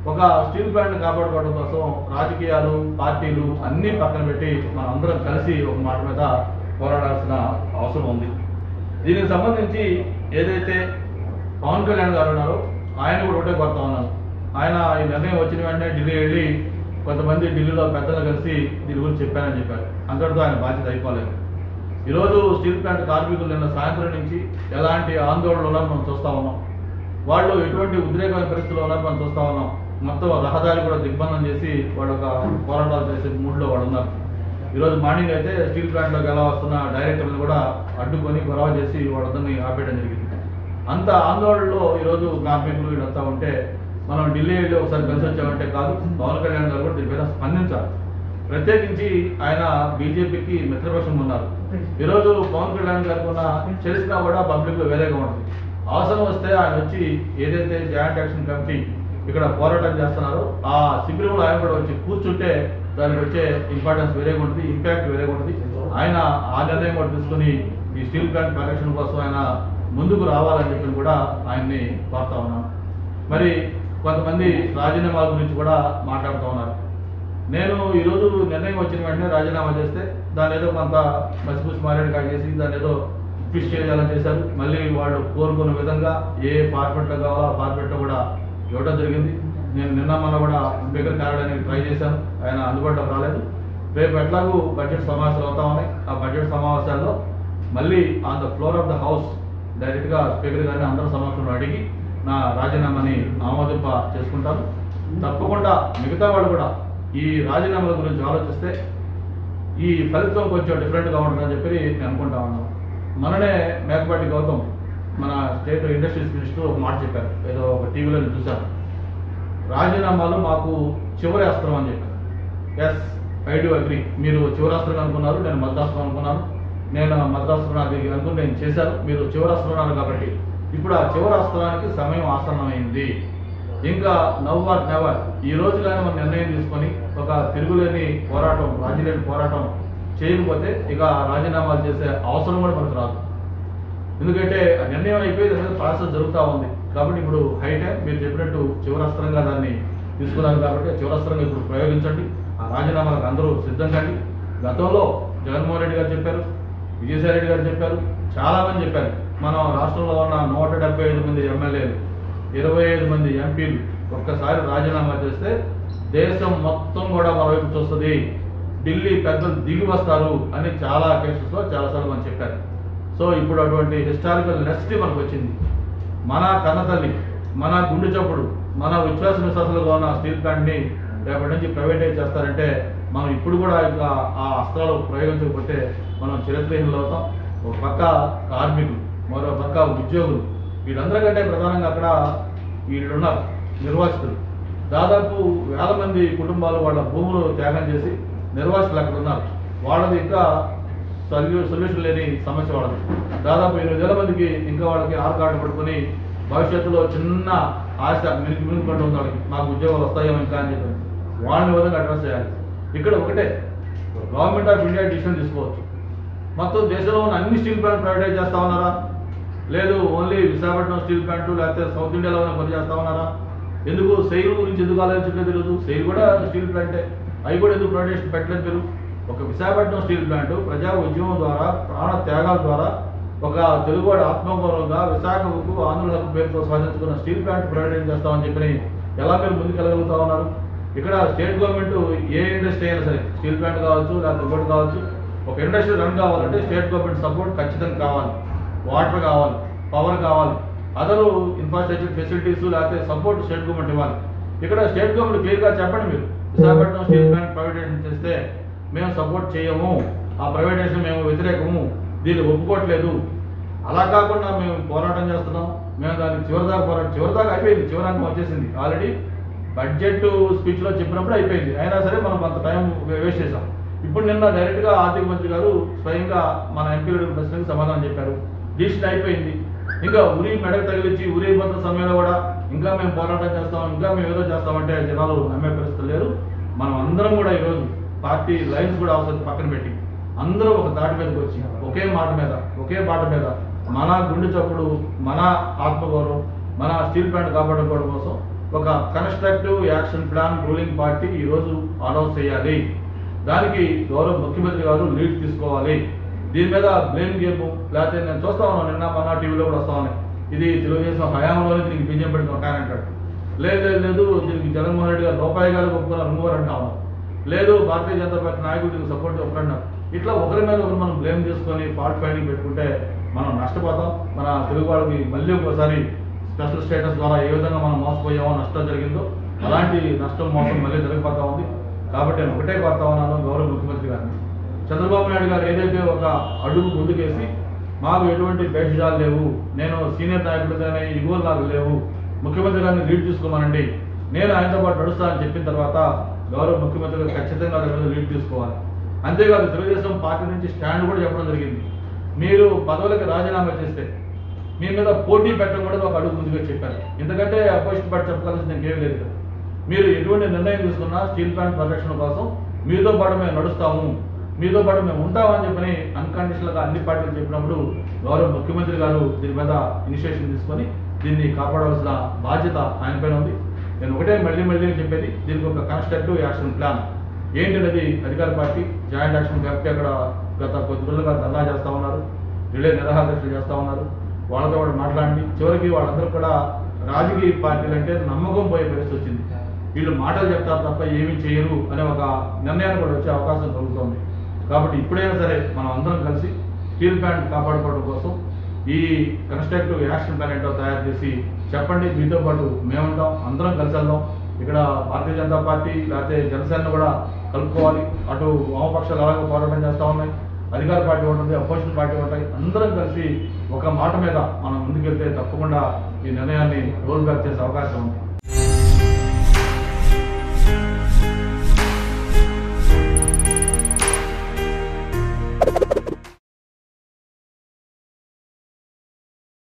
ఒక steel plant కాపాడుకోవడం కోసం రాజకీయాలు పార్టీలు అన్నీ పక్కన పెట్టి మనం అందరం కలిసి ఒక మాట మీద పోరాడాల్సిన అవసరం ఉంది. దీనికి సంబంధించి ఏదైతే పవన్ కళ్యాణ్ గారు ఉన్నారో ఆయన కూడా ఒకటే కొడతా ఉన్నారు. ఆయన ఈ నిర్ణయం వచ్చిన వెంటనే ఢిల్లీ వెళ్ళి కొంతమంది ఢిల్లీలో పెద్దలు కలిసి దీని గురించి చెప్పారని చెప్పారు. అంతటితో ఆయన బాధ్యత అయిపోలేదు. ఈరోజు స్టీల్ ప్లాంట్ కార్మికులు నిన్న సాయంత్రం నుంచి ఎలాంటి ఆందోళనలు ఉన్నారో మనం చూస్తూ ఉన్నాం. వాళ్ళు ఎటువంటి ఉద్రేకమైన పరిస్థితుల్లో ఉన్నారో మనం చూస్తూ ఉన్నాం. మొత్తం రహదారి కూడా దిగ్బంధం చేసి వాళ్ళు ఒక పోరాటాలు చేసే మూడ్లో వాళ్ళు ఉన్నారు. ఈరోజు మార్నింగ్ అయితే స్టీల్ ప్లాంట్లోకి ఎలా వస్తున్న డైరెక్టర్ని కూడా అడ్డుకొని గొడవ చేసి వాళ్ళందరినీ ఆపేయడం జరిగింది. అంత ఆందోళనలో ఈరోజు కార్మికులు వీళ్ళంతా ఉంటే మనం ఢిల్లీ వెళ్ళి ఒకసారి కలిసి వచ్చామంటే కాదు, పవన్ కళ్యాణ్ గారు కూడా దీనిపైన స్పందించాలి. ప్రత్యేకించి ఆయన బీజేపీకి మిత్రపక్షంగా ఉన్నారు. ఈరోజు పవన్ కళ్యాణ్ గారికి ఉన్న చరిత్ర కూడా పబ్లిక్లో వేరేగా ఉంటుంది. అవసరం వస్తే ఆయన వచ్చి ఏదైతే జాయింట్ యాక్షన్ కమిటీ ఇక్కడ పోరాటం చేస్తున్నారో ఆ శిబిరంలో ఆయన కూడా వచ్చి కూర్చుంటే దానికి వచ్చే ఇంపార్టెన్స్ వేరేగా ఉంటుంది, ఇంపాక్ట్ వేరేగా ఉంటుంది. ఆయన ఆ నిర్ణయం కూడా తీసుకుని ఈ స్టీల్ ప్లాంట్ పరిరక్షణ కోసం ఆయన ముందుకు రావాలని చెప్పి కూడా ఆయన్ని కోరుతా ఉన్నాను. మరి కొంతమంది రాజీనామాల గురించి కూడా మాట్లాడుతూ ఉన్నారు. నేను ఈరోజు నిర్ణయం వచ్చిన వెంటనే రాజీనామా చేస్తే దాని ఏదో కొంత మసిపూసి మారేడుగా చేసి దాన్ని ఏదో ఫిష్ చేయాలని చేశారు. మళ్ళీ వాళ్ళు కోరుకున్న విధంగా ఏ ఫార్మెట్లో కావాలో ఆ ఫార్మెట్లో కూడా ఇవ్వడం జరిగింది. నేను నిన్న మొన్న కూడా స్పీకర్ కార్యాలయానికి ట్రై చేశాను, ఆయన అందుబాటులోకి రాలేదు. రేపు ఎట్లాగూ బడ్జెట్ సమావేశాలు అవుతా ఉన్నాయి. ఆ బడ్జెట్ సమావేశాల్లో మళ్ళీ on the floor of the house డైరెక్ట్గా స్పీకర్ గారిని అందరి సమక్షంలో అడిగి నా రాజీనామాని ఆమోదింప చేసుకుంటాను. తప్పకుండా మిగతా వాళ్ళు కూడా ఈ రాజీనామాల గురించి ఆలోచిస్తే ఈ ఫలితం కొంచెం డిఫరెంట్గా ఉంటుందని చెప్పి నేను అనుకుంటా ఉన్నాను. మననే మేకపాటి గౌతమ్ మన స్టేట్ ఇండస్ట్రీస్ మినిస్టర్ ఒక మాట చెప్పారు, ఏదో ఒక టీవీలో చూశాను. రాజీనామాలు మాకు చివరి అస్త్రం అని చెప్పారు. Yes, I do agree. మీరు చివరి అస్త్రం అనుకున్నారు, నేను మద్రాస్త్రం అనుకున్నాను. నేను మద్రాస్త్రం అది అనుకుని నేను చేశాను. మీరు చివరి అస్త్రం అన్నారు కాబట్టి ఇప్పుడు ఆ చివరి అస్త్రానికి సమయం ఆసన్నమైంది. ఇంకా నవ్ ఆర్ నెవర్. ఈ రోజు కానీ మనం నిర్ణయం తీసుకొని ఒక తిరుగులేని పోరాటం, రాజీలేని పోరాటం చేయకపోతే ఇక రాజీనామాలు చేసే అవసరం కూడా మనకు రాదు. ఎందుకంటే ఆ నిర్ణయం అయిపోయి దాని మీద ప్రాసెస్ జరుగుతూ ఉంది. కాబట్టి ఇప్పుడు హై టైం మీరు చెప్పినట్టు చివరస్త్రంగా దాన్ని తీసుకున్నారు. కాబట్టి చివరస్త్రంగా ఇప్పుడు ప్రయోగించండి. ఆ రాజీనామాలకు అందరూ సిద్ధం కండి. గతంలో జగన్మోహన్ రెడ్డి గారు చెప్పారు, విజయసాయి రెడ్డి గారు చెప్పారు, చాలామంది చెప్పారు. మనం రాష్ట్రంలో ఉన్న 175 మంది ఎమ్మెల్యేలు, 25 మంది ఎంపీలు ఒక్కసారి రాజీనామా చేస్తే దేశం మొత్తం కూడా మరోవైపు చూస్తుంది, ఢిల్లీ పెద్దలు దిగి వస్తారు అని చాలా కేసెస్లో చాలాసార్లు మనం చెప్పారు. సో ఇప్పుడు అటువంటి హిస్టారికల్ నెస్టీ మనకు వచ్చింది. మన కన్నతల్లి, మన గుండె చప్పుడు, మన విశ్వాసాలుగా ఉన్న స్టీల్ ప్లాంట్ని రేపటి నుంచి ప్రైవేటైజ్ చేస్తారంటే మనం ఇప్పుడు కూడా ఇంకా ఆ అస్త్రాలు ప్రయోగించకపోతే మనం చరిత్రహీనులు అవుతాం. ఒక పక్క కార్మికులు, మరో పక్క ఉద్యోగులు, వీళ్ళందరికంటే ప్రధానంగా అక్కడ వీళ్ళున్నారు నిర్వాసితులు. దాదాపు వేల మంది కుటుంబాలు వాళ్ళ భూములు త్యాగం చేసి నిర్వాసితులు అక్కడ ఉన్నారు. వాళ్ళది ఇంకా సొల్యూషన్ లేని సమస్య వాళ్ళది. దాదాపు 8,000 మందికి ఇంకా వాళ్ళకి ఆర్ కార్డు పడుకొని భవిష్యత్తులో చిన్న ఆశ మినుకుంటూ ఉంది వాళ్ళకి, మాకు ఉద్యోగాలు వస్తాయేమో ఇంకా అని చెప్పి వాళ్ళని విధంగా అడ్రస్ చేయాలి. ఇక్కడ ఒకటే గవర్నమెంట్ ఆఫ్ ఇండియా డిసిషన్ తీసుకోవచ్చు. మొత్తం దేశంలో ఉన్న అన్ని స్టీల్ ప్లాంట్ ప్రైవేటైజ్ చేస్తా ఉన్నారా? లేదు, ఓన్లీ విశాఖపట్నం స్టీల్ ప్లాంట్ లేకపోతే సౌత్ ఇండియాలో ఉన్న పని చేస్తా ఉన్నారా? ఎందుకు సెయిల్ గురించి ఎందుకు ఆలోచించలేదు? తెలియదు. సెయిల్ కూడా స్టీల్ ప్లాంటే, అవి కూడా ఎందుకు ప్రైవేటైజేషన్ పెట్టలేదు? మీరు ఒక విశాఖపట్నం స్టీల్ ప్లాంట్ ప్రజా ఉద్యమం ద్వారా, ప్రాణ త్యాగాల ద్వారా ఒక తెలుగువాడి ఆత్మగౌరవంగా విశాఖకు ఆంధ్రుల హక్కు పేరుతో సాధించుకున్న స్టీల్ ప్లాంట్ ప్రైవేటైజ్ చేస్తామని చెప్పి ఎలా మీరు ముందుకెళ్ళగలుగుతా ఉన్నారు? ఇక్కడ స్టేట్ గవర్నమెంట్ ఏ ఇండస్ట్రీ అయినా సరే, స్టీల్ ప్లాంట్ కావచ్చు లేకపోతే ఇంకోటి కావచ్చు, ఒక ఇండస్ట్రీ రన్ కావాలంటే స్టేట్ గవర్నమెంట్ సపోర్ట్ ఖచ్చితంగా కావాలి. వాటర్ కావాలి, పవర్ కావాలి, అదరు ఇన్ఫ్రాస్ట్రక్చర్ ఫెసిలిటీస్ లేకపోతే సపోర్ట్ స్టేట్ గవర్నమెంట్ ఇవ్వాలి. ఇక్కడ స్టేట్ గవర్నమెంట్ క్లియర్గా చెప్పండి, మీరు విశాఖపట్నం స్టీల్ ప్లాంట్ ప్రైవేటైజేషన్ చేస్తే మేము సపోర్ట్ చేయము, ఆ ప్రైవేటైజేషన్ మేము వ్యతిరేకము, దీన్ని ఒప్పుకోవట్లేదు. అలా కాకుండా మేము పోరాటం చేస్తున్నాం, మేము దానికి చివరిదాకా అయిపోయింది, చివరానికి వచ్చేసింది. ఆల్రెడీ బడ్జెట్ స్పీచ్లో చెప్పినప్పుడు అయిపోయింది. అయినా సరే మనం కొంత టైం వేస్ట్ చేసాం. ఇప్పుడు నిన్న డైరెక్ట్గా ఆర్థిక మంత్రి గారు స్వయంగా మన ఎంపీల ప్రశ్నకు సమాధానం చెప్పారు. డిసిషన్ అయిపోయింది. ఇంకా ఉరి మెడకు తగిలించి ఉరి అయిపోతున్న సమయంలో కూడా ఇంకా మేము పోరాటం చేస్తాం, ఇంకా మేము ఏదో చేస్తామంటే జనాలు నమ్మే పరిస్థితి లేరు. మనం అందరం కూడా ఈరోజు పార్టీ లైన్స్ కూడా అవసరం పక్కన పెట్టి అందరూ ఒక దాటి మీదకి వచ్చి ఒకే మాట మీద, ఒకే బాట మీద మన గుండె చప్పుడు, మన ఆత్మగౌరవం, మన స్టీల్ ప్లాంట్ కాపాడుకోవడం కోసం ఒక constructive action plan ruling party ఈరోజు అనౌన్స్ చేయాలి. దానికి గౌరవ ముఖ్యమంత్రి గారు లీడ్ తీసుకోవాలి. దీని మీద బ్లేమ్ గేమ్ లేకపోతే నేను చూస్తా ఉన్నాను, నిన్న మన టీవీలో కూడా వస్తా ఉన్నాయి, ఇది తెలుగుదేశం హయాంలోనే దీనికి బిజెపి పెడుతున్న ఒక ఆయన అంటాడు, లేదు దీనికి జగన్మోహన్ రెడ్డి గారు రూపాయి గారు ఒప్పుకున్నారు ఇంకోరు అంటా ఉన్నాం, లేదు భారతీయ జనతా పార్టీ నాయకులు దీనికి సపోర్ట్ ఒప్పుకున్నాం. ఇట్లా ఒకరి మీద ఒకరు మనం బ్లేమ్ చేసుకొని ఫాల్ట్ ఫైండింగ్ పెట్టుకుంటే మనం నష్టపోతాం. మన తెలుగు వాళ్ళకి మళ్ళీ ఒకసారి స్పెషల్ స్టేటస్ ద్వారా ఏ విధంగా మనం మోసపోయామో, నష్టం జరిగిందో అలాంటి నష్టం మోసం మళ్ళీ జరిగిపోతా ఉంది. కాబట్టి నేను ఒకటే కోరుతా ఉన్నాను గౌరవ ముఖ్యమంత్రి గారిని, చంద్రబాబు నాయుడు గారు ఏదైతే ఒక అడుగు ముందుకేసి మాకు ఎటువంటి భేషజాలు లేవు, నేను సీనియర్ నాయకుడిగానే ఇగోలు నాకు లేవు, ముఖ్యమంత్రి గారిని లీడ్ తీసుకోమనండి, నేను ఆయనతో పాటు నడుస్తా అని చెప్పిన తర్వాత గౌరవ ముఖ్యమంత్రి గారు ఖచ్చితంగా దాని మీద లీడ్ తీసుకోవాలి. అంతేకాదు తెలుగుదేశం పార్టీ నుంచి స్టాండ్ కూడా చెప్పడం జరిగింది, మీరు పదవులకు రాజీనామా చేస్తే మీ మీద పోటీ పెట్టడం కూడా ఒక అడుగు ముందుగా చెప్పారు. ఎందుకంటే అపోజిషన్ పార్టీ చెప్పగలసింది ఇంకేం లేదు కదా. మీరు ఎటువంటి నిర్ణయం తీసుకున్నా స్టీల్ ప్లాంట్ పరిరక్షణ కోసం మీతో పాటు మేము నడుస్తాము, మీతో పాటు మేము ఉంటామని చెప్పని అన్కండిషనల్గా అన్ని పార్టీలు చెప్పినప్పుడు గౌరవ ముఖ్యమంత్రి గారు దీని మీద ఇనిషియేషన్ తీసుకొని దీన్ని కాపాడవలసిన బాధ్యత ఆయన పైన ఉంది. నేను ఒకటే మళ్ళీ చెప్పేది, దీనికి ఒక కన్స్ట్రక్టివ్ యాక్షన్ ప్లాన్ ఏంటనేది అధికార పార్టీ జాయింట్ యాక్షన్ కమిటీ అక్కడ గత కొద్ది రోజులుగా ధర్నా చేస్తూ ఉన్నారు, రిలే నిరాహారదీక్షలు చేస్తూ ఉన్నారు. వాళ్ళతో కూడా మాట్లాడి చివరికి వాళ్ళందరూ కూడా రాజకీయ పార్టీలు అంటే నమ్మకం పోయే పరిస్థితి వచ్చింది. వీళ్ళు మాటలు చెప్తారు తప్ప ఏమీ చేయరు అనే ఒక నిర్ణయాన్ని కూడా వచ్చే అవకాశం కలుగుతుంది. కాబట్టి ఇప్పుడైనా సరే మనం అందరం కలిసి స్టీల్ ప్లాంట్ కాపాడుకోవడం కోసం ఈ కన్స్ట్రక్టివ్ యాక్షన్ ప్లాన్ ఏంటో తయారు చేసి చెప్పండి, మీతో పాటు మేముంటాం, అందరం కలిసి వెళ్దాం. ఇక్కడ భారతీయ జనతా పార్టీ లేకపోతే జనసేన కూడా కలుపుకోవాలి, అటు వామపక్షాలు అలాగే పోరాటం చేస్తూ ఉన్నాయి, అధికార పార్టీ ఉంటుంది, అపోజిషన్ పార్టీ ఉంటాయి, అందరం కలిసి ఒక మాట మీద మనం ముందుకెళ్తే తప్పకుండా ఈ నిర్ణయాన్ని రోల్ బ్యాక్ చేసే అవకాశం ఉంది.